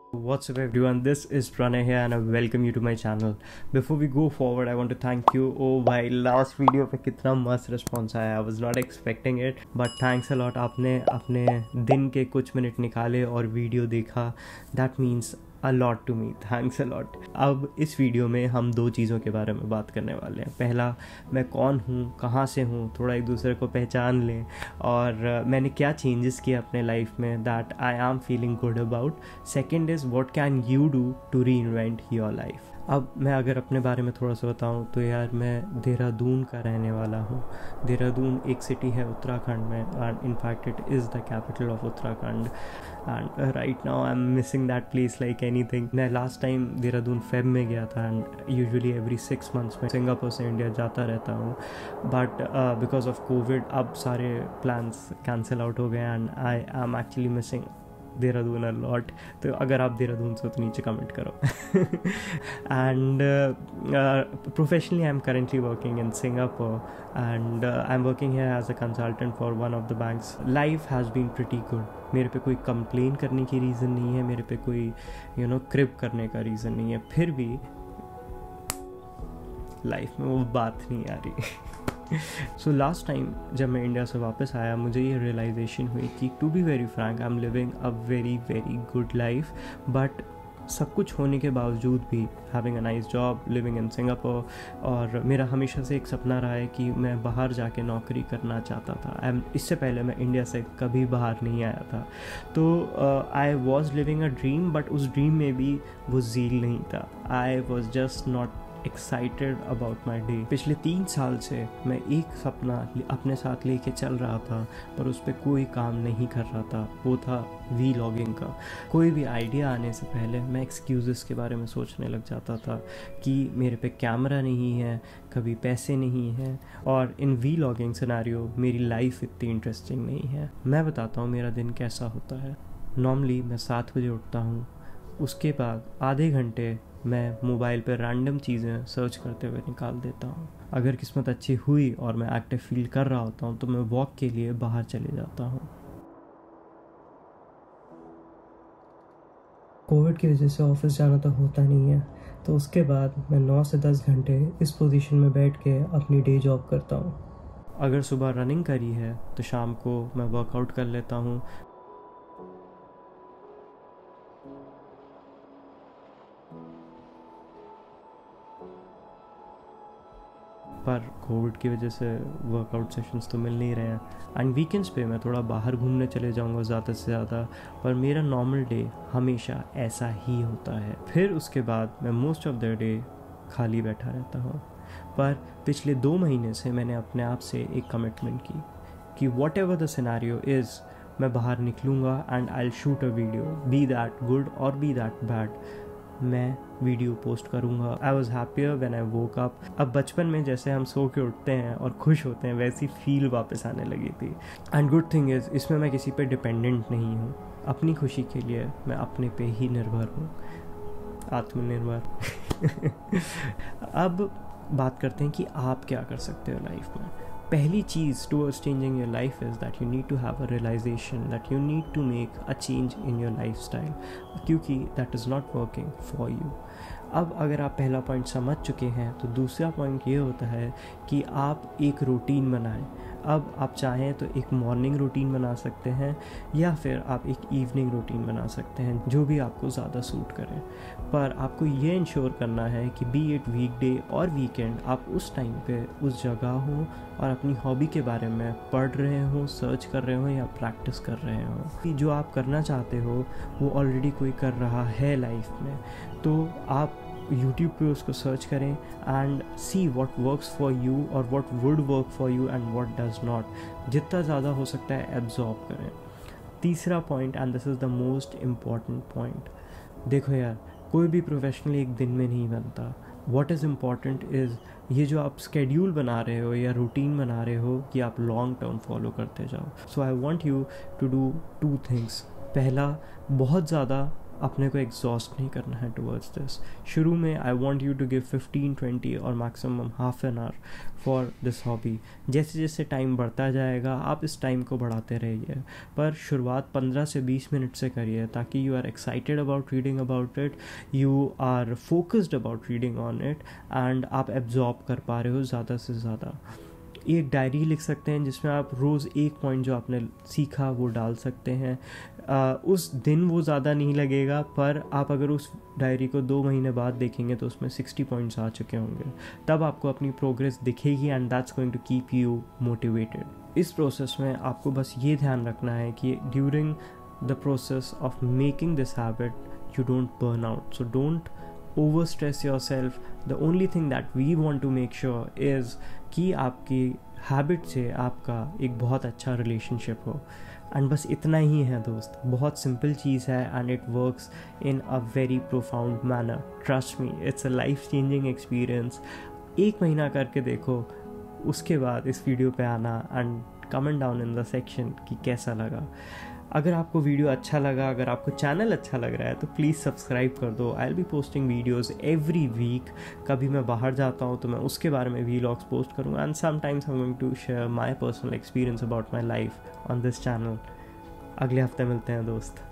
What's up everyone, this is Pranay here and I welcome you to my channel. Before we go forward, I want to thank you. Oh भाई last video पे कितना मस्त response आया. I was not expecting it but thanks a lot. आपने अपने दिन के कुछ मिनट निकाले और वीडियो देखा. That means a lot to me. Thanks a lot. अब इस वीडियो में हम दो चीज़ों के बारे में बात करने वाले हैं. पहला, मैं कौन हूँ, कहाँ से हूँ, थोड़ा एक दूसरे को पहचान लें और मैंने क्या चेंजेस किए अपने लाइफ में that I am feeling good about. Second is what can you do to reinvent your life. अब मैं अगर अपने बारे में थोड़ा सा बताऊं तो यार मैं देहरादून का रहने वाला हूं. देहरादून एक सिटी है उत्तराखंड में and in fact it is the capital of Uttarakhand and right now I am missing that place like anything. मैं लास्ट टाइम देहरादून फेब में गया था एंड यूजुअली एवरी 6 मंथ्स में सिंगापुर से इंडिया जाता रहता हूँ बट बिकॉज ऑफ कोविड अब सारे प्लान्स कैंसिल आउट हो गए and I am actually missing Dehradun a lot. तो अगर आप देहरादून से तो नीचे कमेंट करो. And professionally I am currently working in Singapore and I am working here as a consultant for one of the banks. Life has been pretty good. मेरे पे कोई कंप्लेन करने की रीज़न नहीं है, मेरे पे कोई क्रिप करने का रीज़न नहीं है. फिर भी लाइफ में वो बात नहीं आ रही. सो लास्ट टाइम जब मैं इंडिया से वापस आया मुझे ये रियलाइजेशन हुई कि to be very frank I am living a very very good life. But सब कुछ होने के बावजूद भी having a nice job, living in Singapore, और मेरा हमेशा से एक सपना रहा है कि मैं बाहर जाके नौकरी करना चाहता था. इससे पहले मैं इंडिया से कभी बाहर नहीं आया था. तो I was living a dream but उस ड्रीम में भी वो ज़ील नहीं था. I was just not excited about my day. पिछले 3 साल से मैं एक सपना अपने साथ लेके चल रहा था पर उस पर कोई काम नहीं कर रहा था. वो था वीलॉगिंग का. कोई भी आइडिया आने से पहले मैं एक्सक्यूज़ेस के बारे में सोचने लग जाता था कि मेरे पे कैमरा नहीं है, कभी पैसे नहीं हैं और इन वीलॉगिंग सिनेरियो मेरी लाइफ इतनी इंटरेस्टिंग नहीं है. मैं बताता हूँ मेरा दिन कैसा होता है. नॉर्मली मैं 7 बजे उठता हूँ. उसके बाद आधे घंटे मैं मोबाइल पर रैंडम चीज़ें सर्च करते हुए निकाल देता हूँ. अगर किस्मत अच्छी हुई और मैं एक्टिव फील कर रहा होता हूँ तो मैं वॉक के लिए बाहर चले जाता हूँ. कोविड की वजह से ऑफिस जाना तो होता नहीं है तो उसके बाद मैं 9 से 10 घंटे इस पोजीशन में बैठ के अपनी डे जॉब करता हूँ. अगर सुबह रनिंग करी है तो शाम को मैं वर्कआउट कर लेता हूँ. पर कोविड की वजह से वर्कआउट सेशंस तो मिल नहीं रहे हैं एंड वीकेंड्स पे मैं थोड़ा बाहर घूमने चले जाऊंगा ज़्यादा से ज़्यादा. पर मेरा नॉर्मल डे हमेशा ऐसा ही होता है. फिर उसके बाद मैं मोस्ट ऑफ द डे खाली बैठा रहता हूँ. पर पिछले 2 महीने से मैंने अपने आप से एक कमिटमेंट की कि whatever the scenario is मैं बाहर निकलूँगा and I will shoot a video, be that good और बी दैट बैड. मैं वीडियो पोस्ट करूँगा. I was happier when I woke up. अब बचपन में जैसे हम सो के उठते हैं और खुश होते हैं वैसी फील वापस आने लगी थी. एंड गुड थिंग इज़ इसमें मैं किसी पे डिपेंडेंट नहीं हूँ. अपनी खुशी के लिए मैं अपने पे ही निर्भर हूँ, आत्मनिर्भर. अब बात करते हैं कि आप क्या कर सकते हो लाइफ में. पहली चीज़ towards changing your life is that you need to have a realisation that you need to make a change in your lifestyle क्योंकि that is not working for you. अब अगर आप पहला पॉइंट समझ चुके हैं तो दूसरा पॉइंट ये होता है कि आप एक रूटीन बनाएं. अब आप चाहें तो एक मॉर्निंग रूटीन बना सकते हैं या फिर आप एक इवनिंग रूटीन बना सकते हैं, जो भी आपको ज़्यादा सूट करें. पर आपको ये इंश्योर करना है कि बी इट वीकडे और वीकेंड आप उस टाइम पे उस जगह हो और अपनी हॉबी के बारे में पढ़ रहे हो, सर्च कर रहे हो या प्रैक्टिस कर रहे हो कि जो आप करना चाहते हो वो ऑलरेडी कोई कर रहा है लाइफ में. तो आप YouTube पे उसको सर्च करें and see what works for you और what would work for you and what does not. जितना ज़्यादा हो सकता है एब्जॉर्ब करें. तीसरा point and this is the most important point. देखो यार, कोई भी प्रोफेशनल एक दिन में नहीं बनता. व्हाट इज़ इम्पॉर्टेंट इज़ ये जो आप स्केड्यूल बना रहे हो या रूटीन बना रहे हो कि आप लॉन्ग टर्म फॉलो करते जाओ. So I want you to do 2 things. पहला, बहुत ज़्यादा अपने को एग्जॉस्ट नहीं करना है टुवर्ड्स दिस। शुरू में I want you to give 15-20 और maximum half an hour for this hobby. जैसे जैसे टाइम बढ़ता जाएगा आप इस टाइम को बढ़ाते रहिए, पर शुरुआत 15 से 20 मिनट से करिए, ताकि you are excited about reading about it, you are focused about reading on it, and आप एब्जॉर्ब कर पा रहे हो ज़्यादा से ज़्यादा। एक डायरी लिख सकते हैं जिसमें आप रोज़ एक पॉइंट जो आपने सीखा वो डाल सकते हैं। उस दिन वो ज़्यादा नहीं लगेगा, पर आप अगर उस डायरी को 2 महीने बाद देखेंगे तो उसमें 60 पॉइंट्स आ चुके होंगे। तब आपको अपनी प्रोग्रेस दिखेगी and that's going to keep you motivated. इस प्रोसेस में आपको बस ये ध्यान रखना है कि during the process of making this habit you don't burn out, so don't overstress yourself. The only thing that we want to make sure is कि आपकी हैबिट से आपका एक बहुत अच्छा रिलेशनशिप हो। एंड बस इतना ही है दोस्त, बहुत सिंपल चीज़ है and it works in a very profound manner. Trust me, it's a life changing experience. 1 महीना करके देखो, उसके बाद इस वीडियो पे आना and comment down in the section कि कैसा लगा। अगर आपको वीडियो अच्छा लगा, अगर आपको चैनल अच्छा लग रहा है तो प्लीज़ सब्सक्राइब कर दो। I will be posting videos every week. कभी मैं बाहर जाता हूँ तो मैं उसके बारे में व्लॉग्स पोस्ट करूँगा, and sometimes I am going to share my personal experience about my life on this channel. अगले हफ्ते मिलते हैं दोस्त।